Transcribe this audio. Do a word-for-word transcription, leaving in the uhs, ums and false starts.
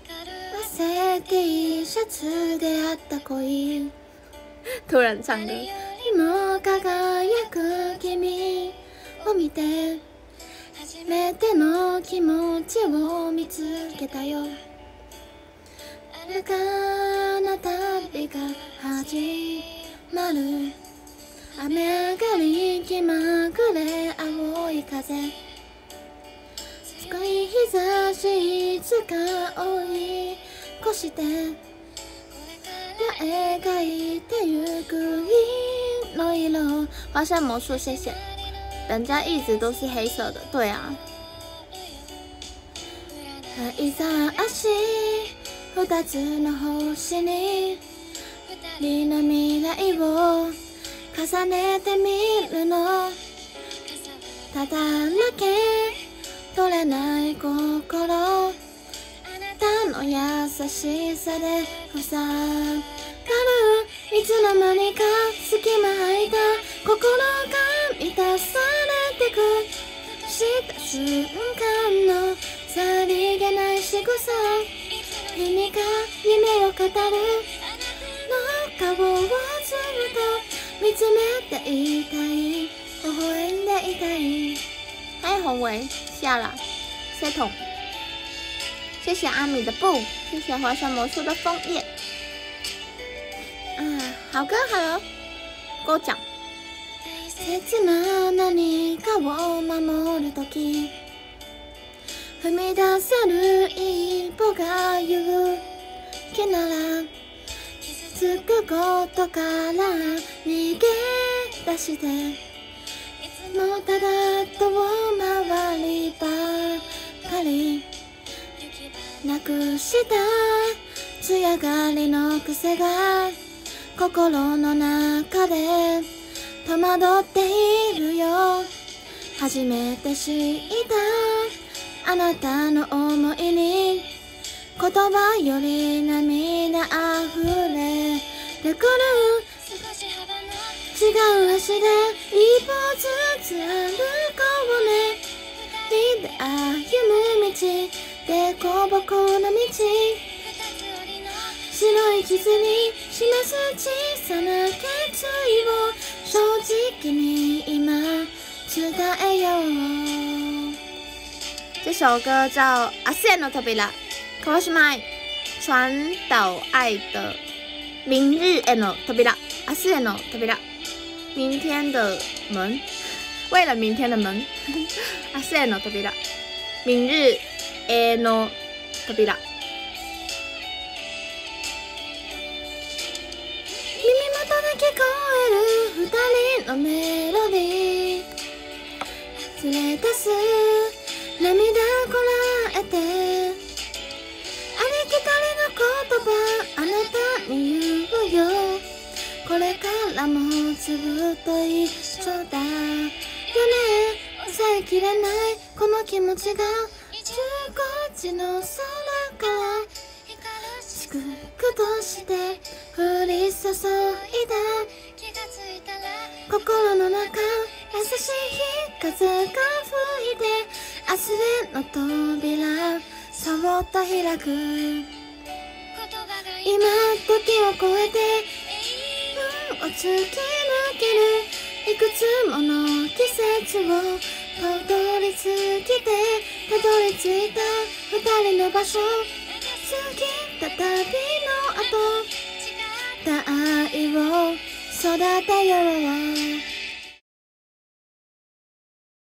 忘れていいシャツであった恋突然唱歌今輝く君を見て初めての気持ちを見つけたよ遥かな旅が始まる雨上がり気まぐれ青い風深い日差しいつか追い越して描いてゆく一の色花山魔术谢谢人家一直都是黑色的对啊いざ足二つの星に二人の未来を重ねてみるのただだけ取れない心あなたの優しさで塞がるいつの間にか隙間空いた心が満たされてくした瞬間のさりげない仕草君が夢を語るの顔をずっと見つめていたい微笑んでいたい嗨宏伟下了 C 筒谢谢阿米的布谢谢华山魔术的枫叶啊好歌好了歌讲切な何かを守るとき踏み出せる一歩が勇気なら傷つくことから逃げ出してもうただ遠回りばかりなくした艶がりの癖が心の中で戸惑っているよ初めて知ったあなたの想いに言葉より涙あふれてくる違う足で一歩ずつ歩こうね二人で歩む道でこぼこの道白い地図に示す小さな決意を正直に今伝えよう这首歌叫《阿セの扉》川島愛传导愛的明日への扉明日への扉明天的門為了明天的門明日への扉明日への扉耳元で聞こえる二人のメロディー溢れ出す涙こらえてありきたりの言葉あなたに言うよこれからもずっと一緒だよね抑えきれないこの気持ちがじゅうごじの空から祝福として降り注いだ心の中優しい風が吹いて明日への扉そっと開く今時を超えてを突き抜けるいくつもの季節をたどり着いてたどり着いた二人の場所過ぎた旅の後愛を育てよう